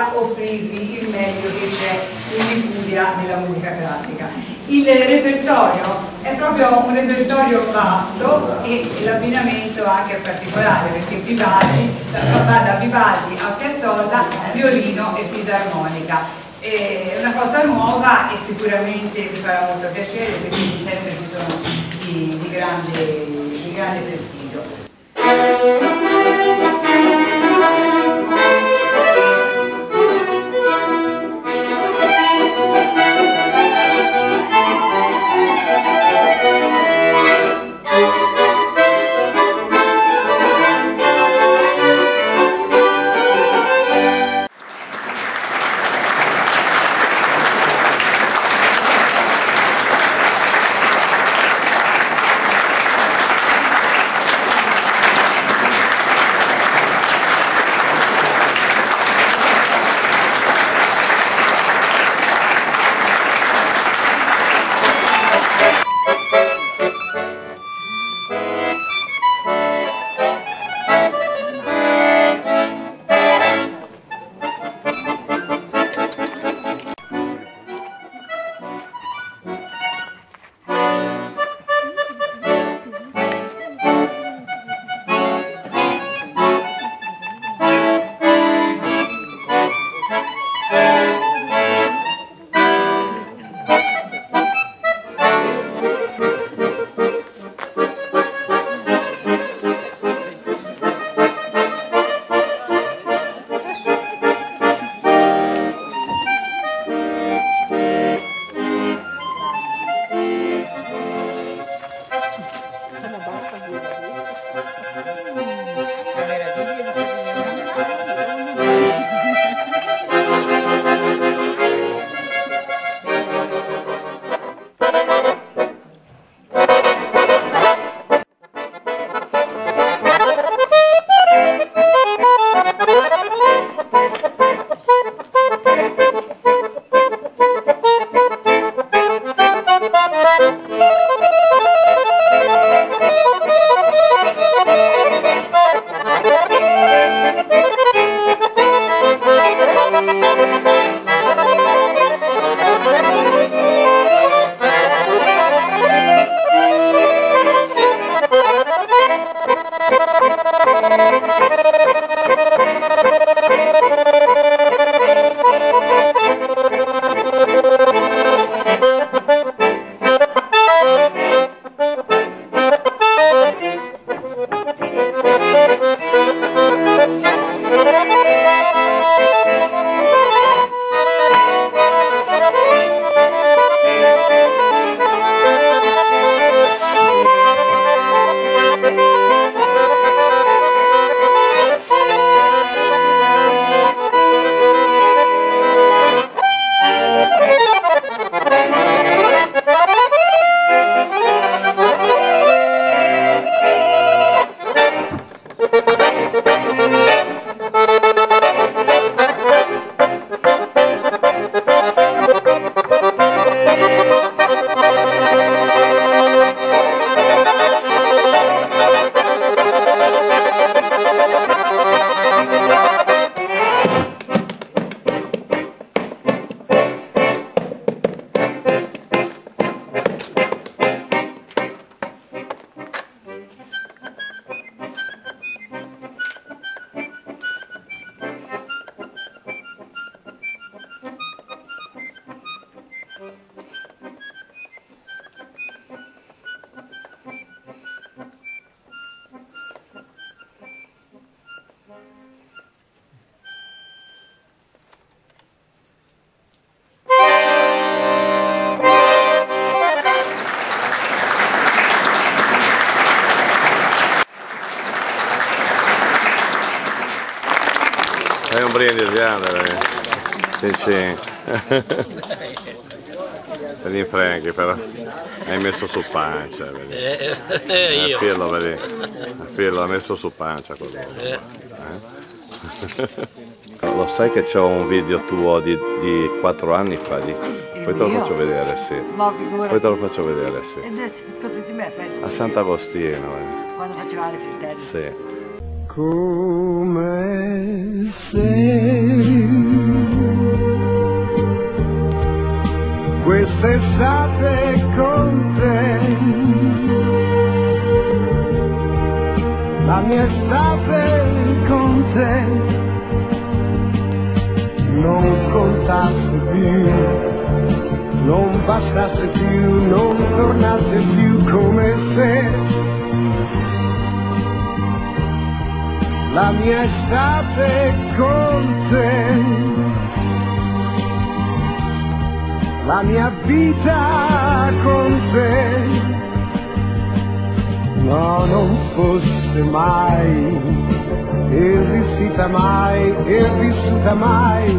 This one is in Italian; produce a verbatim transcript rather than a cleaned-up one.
per offrirvi il meglio che c'è in Liguria nella musica classica. Il repertorio è proprio un repertorio vasto e l'abbinamento anche è particolare, perché Vivaldi va da Vivaldi a Piazzolla, violino e fisarmonica. È una cosa nuova e sicuramente vi farà molto piacere, perché gli interpreti sono di, di, grande, di grande prestigio. Fai un brindisi, Andrea. Sì, sì. Vedi Franchi però, hai messo su pancia, vedi. Eh, eh, io. Pirlo, vedi. Pirlo ha messo su pancia così. Eh? Lo sai che c'ho un video tuo di, di quattro anni fa, di... poi te lo faccio vedere, sì. Ma poi te lo faccio vedere, sì. E adesso cosa di me fai? A Sant'Agostino, eh. Quando faceva le frittelle? Sì. Come sei quest'estate con te, la mia estate con te non contasse più, non bastasse più, non tornasse più come se la mia estate con te, la mia vita con te, no, non fosse mai esistita mai e vissuta mai